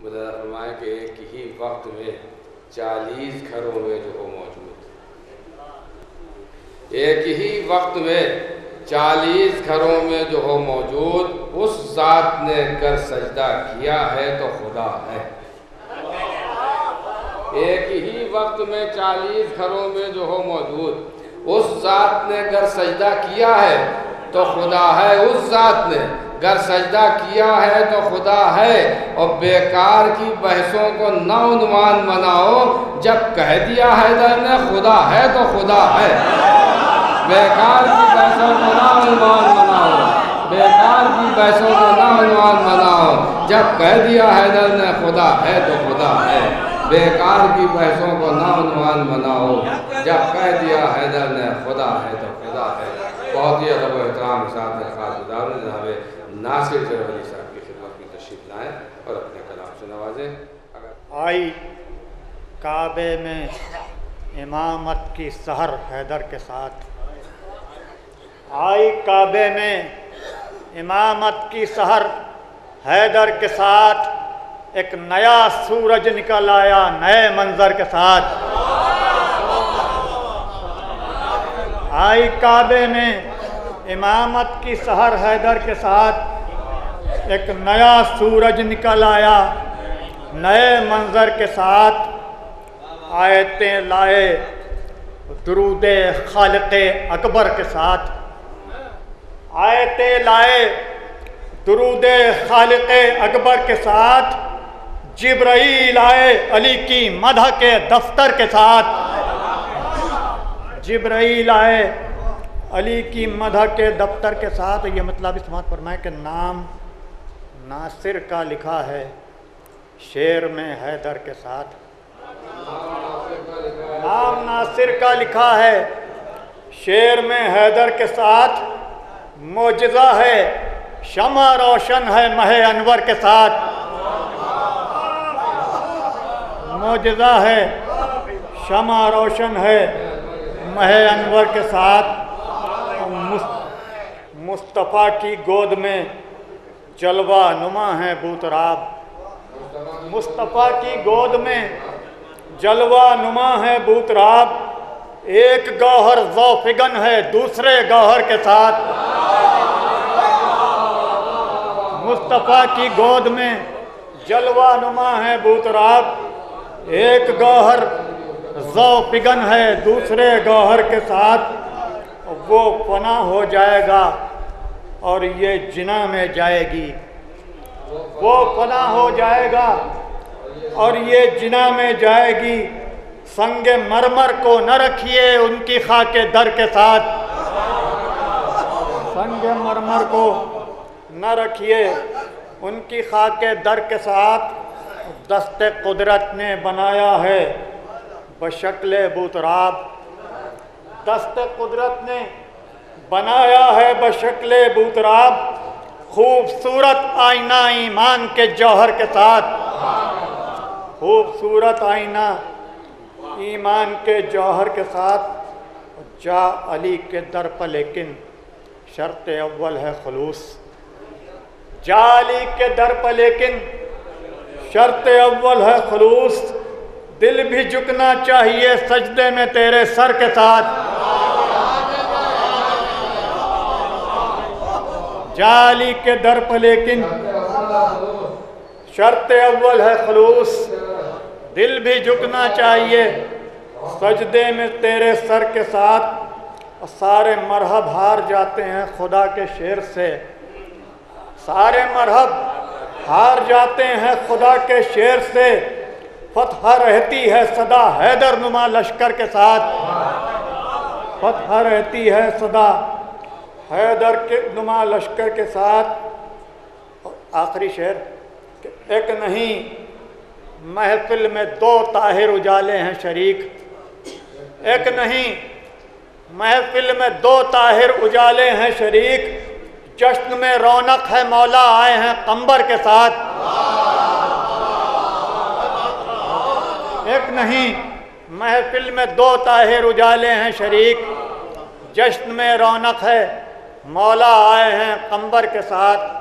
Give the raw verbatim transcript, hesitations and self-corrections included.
فرمائے کہ ایک ہی وقت میں چالیس گھروں میں جو ہو موجود، ایک ہی وقت میں چالیس گھروں میں جو ہو موجود، اس ذات نے گر سجدہ کیا ہے تو خدا ہے۔ ایک ہی وقت میں چالیس گھروں میں جو ہو موجود، اس ذات نے گر سجدہ کیا ہے تو خدا ہے۔ اس ذات نے گر سجدہ کیا ہے تو خدا ہے۔ اور بیکار کی بحثوں کو نوعنوان بناؤ، جب کہہ دیا حیدر نے خدا ہے تو خدا ہے۔ بیکار کی بحثوں کو نوعنوان بناؤ، بیکار کی بحثوں کو نوعنوان بناؤ، جب کہہ دیا حیدر نے خدا ہے تو خدا ہے۔ بیکار کی بحثوں کو نوعنوان بناؤ، جب کہہ دیا حیدر نے خدا ہے تو خدا ہے۔ بہت ہی ادب و احترام کے ساتھ درخواست گزار ہوں جناب ناصر ظہیر علی صاحب کی خدمت میں تشریف لائیں اور اپنے کلام سے نوازیں۔ آئی کعبے میں امامت کی سحر حیدر کے ساتھ، آئی کعبے میں امامت کی سحر حیدر کے ساتھ، ایک نیا سورج نکل آیا نئے منظر کے ساتھ۔ آئی کعبے میں امامت کی سحر حیدر کے ساتھ، ایک نیا سورج نکل آیا نئے منظر کے ساتھ۔ آیتیں لائے درود خالق اکبر کے ساتھ، آیتیں لائے درود خالق اکبر کے ساتھ۔ جبرائیل آئے علی کی مدح کے دفتر کے ساتھ، جبرائیل آئے علی کی مدح کے دفتر کے ساتھ۔ یہ مطلب اس بات فرمائے کہ نام ناصر کا لکھا ہے شعر میں حیدر کے ساتھ، نام ناصر کا لکھا ہے شعر میں حیدر کے ساتھ۔ معجزہ ہے شمع روشن ہے مہ انور کے ساتھ، معجزہ ہے شمع روشن ہے مہ انور کے ساتھ۔ مصطفیٰ کی گود میں جلوہ نما ہے بوتراب، مصطفیٰ کی گود میں جلوہ نما ہے بوتراب۔ ایک گوہر ذوفگن ہے دوسرے گوہر کے ساتھ، مصطفیٰ کی گود میں جلوہ نما ہے بوتراب۔ ایک گوہر ذوفگن ہے دوسرے گوہر کے ساتھ، وہ فنا ہو جائے گا اور یہ جنا میں جائے گی، وہ فنا ہو جائے گا اور یہ جنا میں جائے گی۔ سنگ مرمر کو نہ رکھیے ان کی خاک در کے ساتھ، سنگ مرمر کو نہ رکھیے ان کی خاک در کے ساتھ۔ دست قدرت نے بنایا ہے بشکل بوتراب، دست قدرت نے بنایا ہے بشکل بوتراب۔ خوبصورت آئینہ ایمان کے جوہر کے ساتھ، خوبصورت آئینہ ایمان کے جوہر کے ساتھ۔ جا علی کے در پر لیکن شرط اول ہے خلوص، جا علی کے در پر لیکن شرط اول ہے خلوص۔ دل بھی جھکنا چاہیے سجدے میں تیرے سر کے ساتھ، جا علی کے در پر لیکن شرط اول ہے خلوص۔ دل بھی جھکنا چاہیے سجدے میں تیرے سر کے ساتھ۔ سارے مرحب ہار جاتے ہیں خدا کے شعر سے، سارے مرحب ہار جاتے ہیں خدا کے شعر سے۔ فتح رہتی ہے صدا حیدر نما لشکر کے ساتھ، فتح رہتی ہے صدا حیدر کے نما لشکر کے ساتھ۔ آخری شعر، ایک نہیں محفل میں دو طاہر اجالے ہیں شریک، ایک نہیں محفل میں دو طاہر اجالے ہیں شریک۔ جشن میں رونق ہے مولا آئے ہیں قمبر کے ساتھ، ایک نہیں محفل میں دو طاہر اجالے ہیں شریک۔ جشن میں رونق ہے مولا آئے ہیں قمبر کے ساتھ۔